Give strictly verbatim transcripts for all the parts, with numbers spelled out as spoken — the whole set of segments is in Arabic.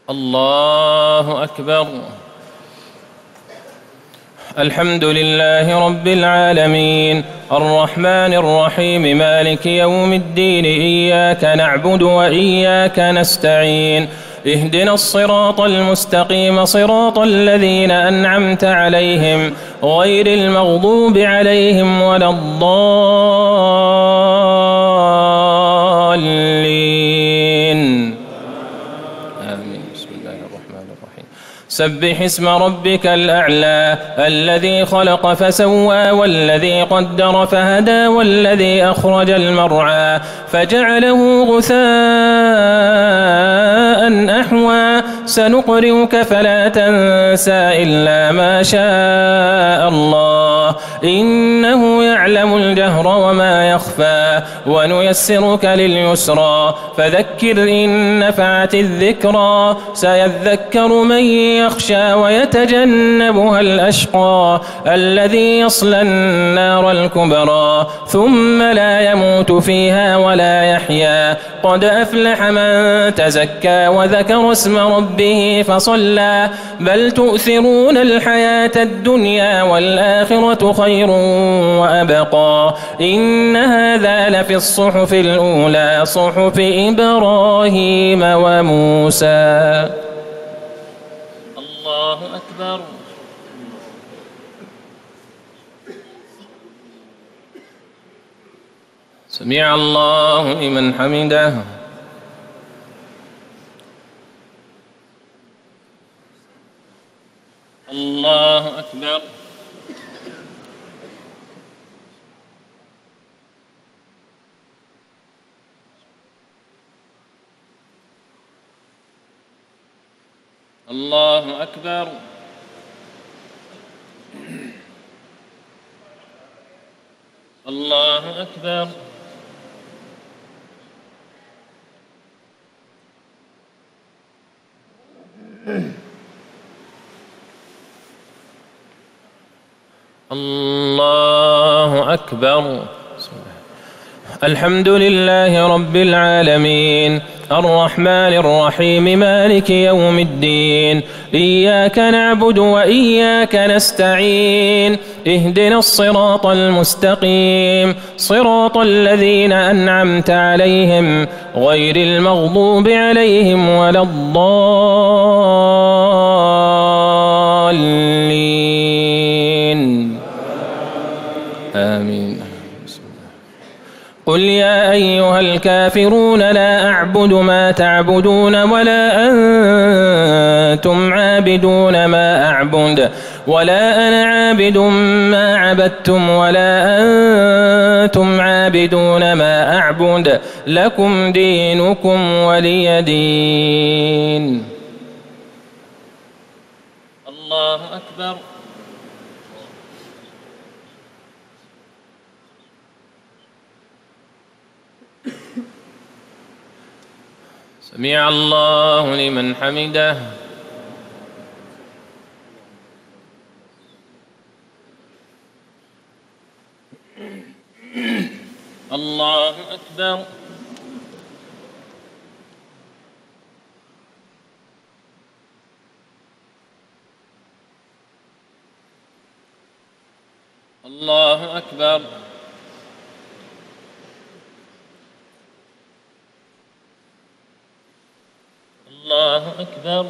الله أكبر. الحمد لله رب العالمين الرحمن الرحيم مالك يوم الدين إياك نعبد وإياك نستعين اهدنا الصراط المستقيم صراط الذين أنعمت عليهم غير المغضوب عليهم ولا الضالين آمين. بسم الله الرحمن الرحيم. سبح اسم ربك الأعلى الذي خلق فسوى والذي قدر فهدى والذي أخرج المرعى فجعله غثاء أحوى سنقرئك فلا تنسى إلا ما شاء الله إنه يعلم الجهر وما يخفى ونيسرك لليسرى فذكر إن نفعت الذكرى سيذكر من يخشى ويتجنبها الأشقى الذي يصلى النار الكبرى ثم لا يموت فيها ولا يحيا قد أفلح من تزكى وذكر اسم ربه فصلى بل تؤثرون الحياة الدنيا والآخرة خير وأبقى إن هذا لفي الصحف الأولى صحف إبراهيم وموسى. الله أكبر. سمع الله لمن حمده. الله أكبر. الله أكبر. الله أكبر. الله أكبر. الحمد لله رب العالمين الرحمن الرحيم مالك يوم الدين إياك نعبد وإياك نستعين اهدنا الصراط المستقيم صراط الذين أنعمت عليهم غير المغضوب عليهم ولا الضالين آمين. قل يا أيها الكافرون لا أعبد ما تعبدون ولا أنتم عابدون ما أعبد ولا أنا عابد ما عبدتم ولا أنتم عابدون ما أعبد لكم دينكم ولي دين. الله أكبر. سمع الله لمن حمده. الله أكبر. الله أكبر. الله أكبر.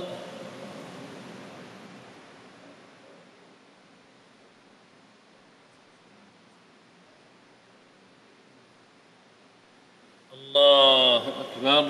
الله أكبر.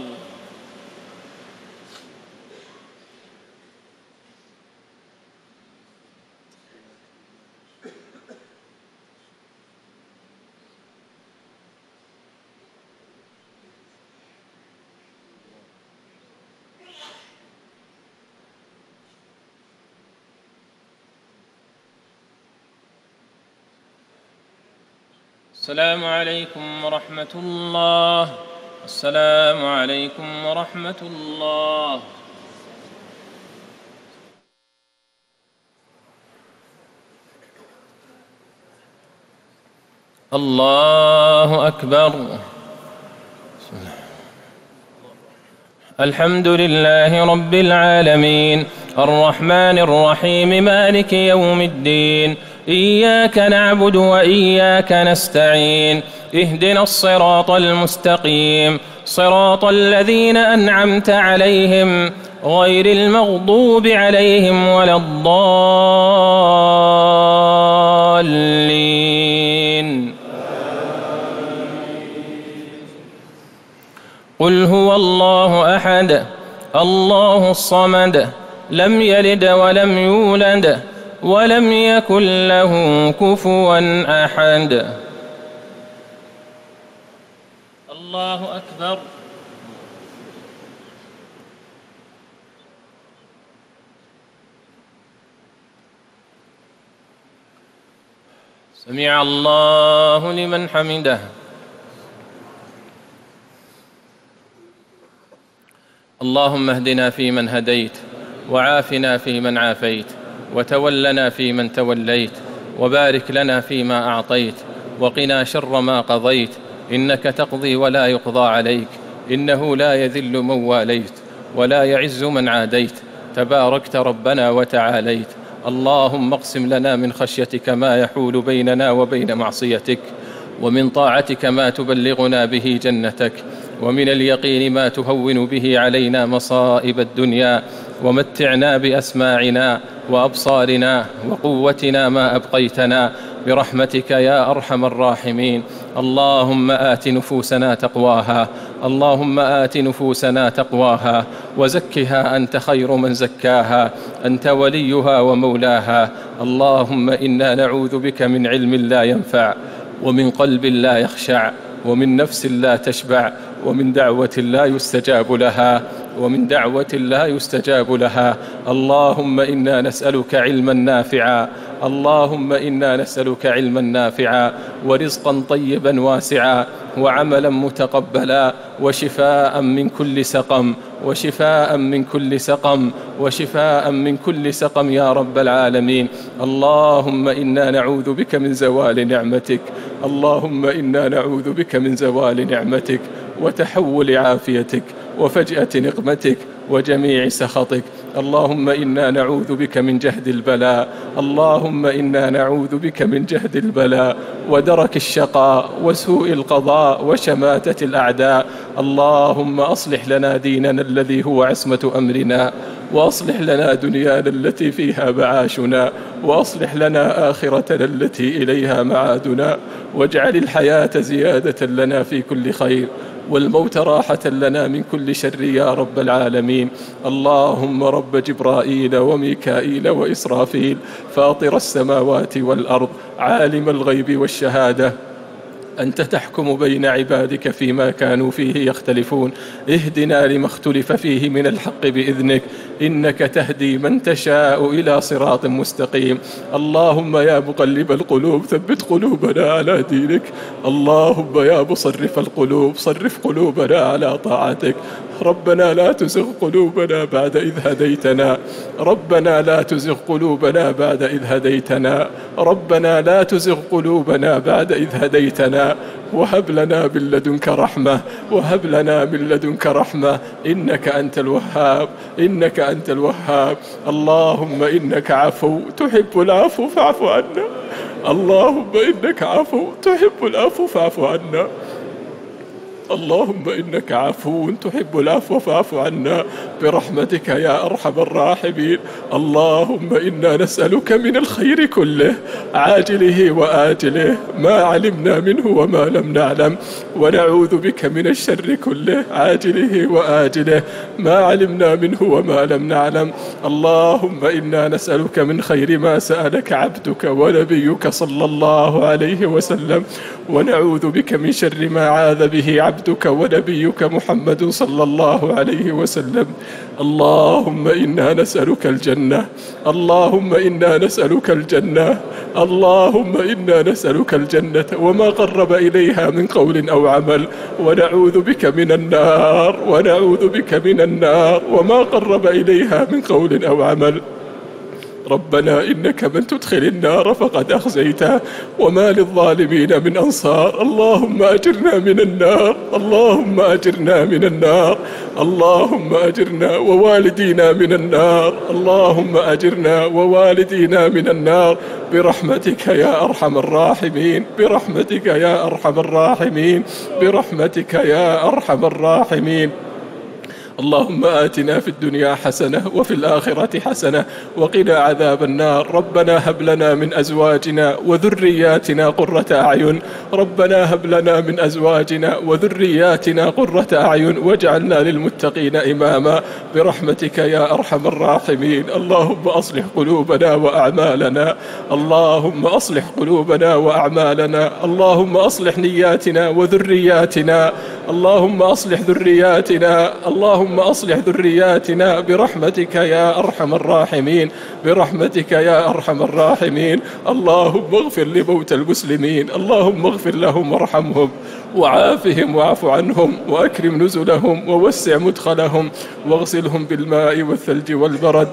السلام عليكم ورحمة الله. السلام عليكم ورحمة الله. الله أكبر. الحمد لله رب العالمين الرحمن الرحيم مالك يوم الدين إياك نعبد وإياك نستعين اهدنا الصراط المستقيم صراط الذين أنعمت عليهم غير المغضوب عليهم ولا الضالين. قل هو الله أحد الله الصمد لم يلد ولم يولد ولم يكن له كفوا أحد. الله أكبر. سمع الله لمن حمده. اللهم اهدنا فيمن هديت وعافنا فيمن عافيت وتولنا فيمن توليت وبارك لنا فيما أعطيت وقنا شر ما قضيت إنك تقضي ولا يقضى عليك إنه لا يذل من واليت ولا يعز من عاديت تباركت ربنا وتعاليت. اللهم اقسم لنا من خشيتك ما يحول بيننا وبين معصيتك ومن طاعتك ما تبلغنا به جنتك ومن اليقين ما تهون به علينا مصائب الدنيا ومتعنا بأسماعنا وأبصارنا وقوتنا ما أبقيتنا برحمتك يا أرحم الراحمين. اللهم آت نفوسنا تقواها اللهم آت نفوسنا تقواها وزكها أنت خير من زكاها أنت وليها ومولاها. اللهم إنا نعوذ بك من علم لا ينفع ومن قلب لا يخشع ومن نفس لا تشبع ومن دعوة لا يستجاب لها ومن دعوة لا يستجاب لها. اللهم إنا نسألك علما نافعا اللهم إنا نسألك علما نافعا ورزقا طيبا واسعا وعملا متقبلا وشفاء من كل سقم وشفاء من كل سقم وشفاء من كل سقم يا رب العالمين. اللهم إنا نعوذ بك من زوال نعمتك اللهم إنا نعوذ بك من زوال نعمتك وتحول عافيتك وفجأة نقمتك وجميع سخطك. اللهم إنا نعوذ بك من جهد البلاء اللهم إنا نعوذ بك من جهد البلاء ودرك الشقاء وسوء القضاء وشماتة الأعداء. اللهم أصلح لنا ديننا الذي هو عصمة أمرنا وأصلح لنا دنيانا التي فيها معاشنا وأصلح لنا آخرتنا التي إليها معادنا واجعل الحياة زيادة لنا في كل خير والموت راحة لنا من كل شر يا رب العالمين. اللهم رب جبرائيل وميكائيل وإسرافيل فاطر السماوات والأرض عالم الغيب والشهادة أنت تحكم بين عبادك فيما كانوا فيه يختلفون اهدنا لما اختلف فيه من الحق بإذنك إنك تهدي من تشاء إلى صراط مستقيم. اللهم يا مقلب القلوب ثبت قلوبنا على دينك اللهم يا مصرف القلوب صرف قلوبنا على طاعتك. ربنا لا تزغ قلوبنا بعد إذ هديتنا ربنا لا تزغ قلوبنا بعد إذ هديتنا ربنا لا تزغ قلوبنا بعد إذ هديتنا وهب لنا من لدنك رحمة وهب لنا من لدنك رحمة إنك أنت الوهاب إنك أنت الوهاب. اللهم إنك عفو تحب العفو فاعف عنا اللهم إنك عفو تحب العفو فاعف عنا اللهم إنك عفو تحب العفو فاعف عنا برحمتك يا أرحم الراحمين. اللهم إنا نسألك من الخير كله عاجله وآجله ما علمنا منه وما لم نعلم ونعوذ بك من الشر كله عاجله وآجله ما علمنا منه وما لم نعلم. اللهم إنا نسألك من خير ما سألك عبدك ونبيك صلى الله عليه وسلم ونعوذ بك من شر ما عاذ به عبدك ونبيك محمد صلى الله عليه وسلم. اللهم إنا نسألك الجنة اللهم إنا نسألك الجنة اللهم إنا نسألك الجنة وما قرب إليها من قول أو عمل ونعوذ بك من النار ونعوذ بك من النار وما قرب إليها من قول أو عمل. ربنا إنك من تدخل النار فقد أخزيته وما للظالمين من أنصار. اللهم أجرنا من النار، اللهم أجرنا من النار، اللهم أجرنا ووالدينا من النار، اللهم أجرنا ووالدينا من النار برحمتك يا أرحم الراحمين، برحمتك يا أرحم الراحمين، برحمتك يا أرحم الراحمين. اللهم آتنا في الدنيا حسنة وفي الآخرة حسنة وقنا عذاب النار. ربنا هب لنا من أزواجنا وذرياتنا قرة أعين، ربنا هب لنا من أزواجنا وذرياتنا قرة أعين واجعلنا للمتقين إماما برحمتك يا أرحم الراحمين. اللهم أصلح قلوبنا وأعمالنا، اللهم أصلح قلوبنا وأعمالنا، اللهم أصلح نياتنا وذرياتنا، اللهم أصلح ذرياتنا، اللهم أصلح ذرياتنا برحمتك يا أرحم الراحمين، برحمتك يا أرحم الراحمين. اللهم اغفر لموتى المسلمين، اللهم اغفر لهم وارحمهم وعافهم واعف عنهم وأكرم نزلهم ووسع مدخلهم واغسلهم بالماء والثلج والبرد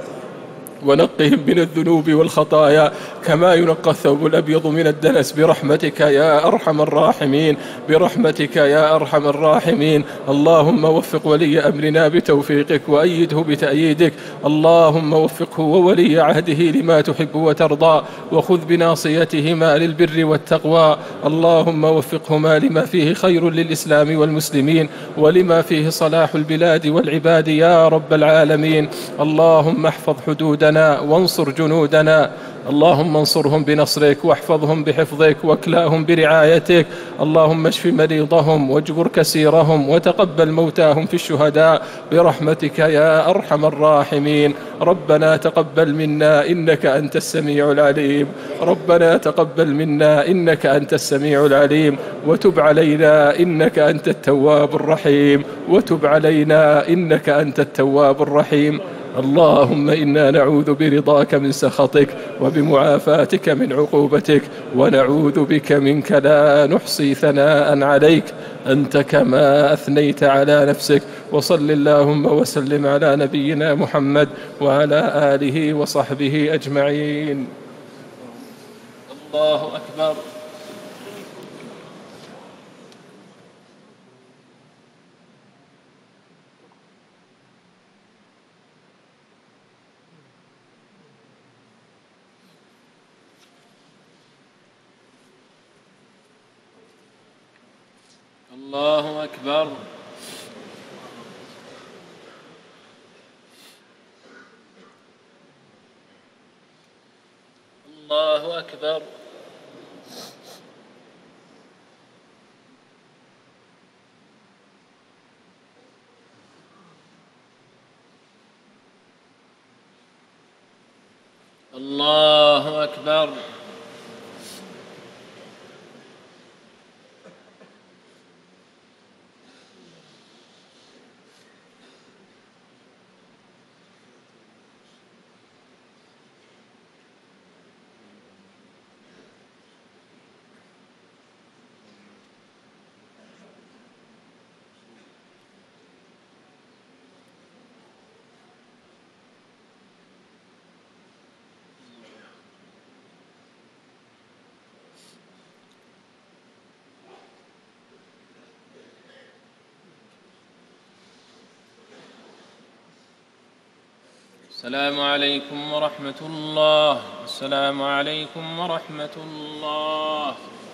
ونقهم من الذنوب والخطايا كما ينقى الثوب الأبيض من الدنس برحمتك يا أرحم الراحمين، برحمتك يا أرحم الراحمين. اللهم وفق ولي أمرنا بتوفيقك وأيده بتأييدك، اللهم وفقه وولي عهده لما تحب وترضى وخذ بناصيتهما للبر والتقوى. اللهم وفقهما لما فيه خير للإسلام والمسلمين ولما فيه صلاح البلاد والعباد يا رب العالمين. اللهم احفظ حدودنا وانصر جنودنا، اللهم انصرهم بنصرك واحفظهم بحفظك واكلاهم برعايتك. اللهم اشف مريضهم واجبر كسيرهم وتقبل موتاهم في الشهداء برحمتك يا أرحم الراحمين. ربنا تقبل منا إنك أنت السميع العليم، ربنا تقبل منا إنك أنت السميع العليم، وتب علينا إنك أنت التواب الرحيم، وتب علينا إنك أنت التواب الرحيم. اللهم إنا نعوذ برضاك من سخطك وبمعافاتك من عقوبتك ونعوذ بك منك لا نحصي ثناء عليك أنت كما أثنيت على نفسك. وصل اللهم وسلم على نبينا محمد وعلى آله وصحبه أجمعين. الله أكبر. الله أكبر. الله أكبر. الله أكبر. السلام عليكم ورحمة الله. السلام عليكم ورحمة الله.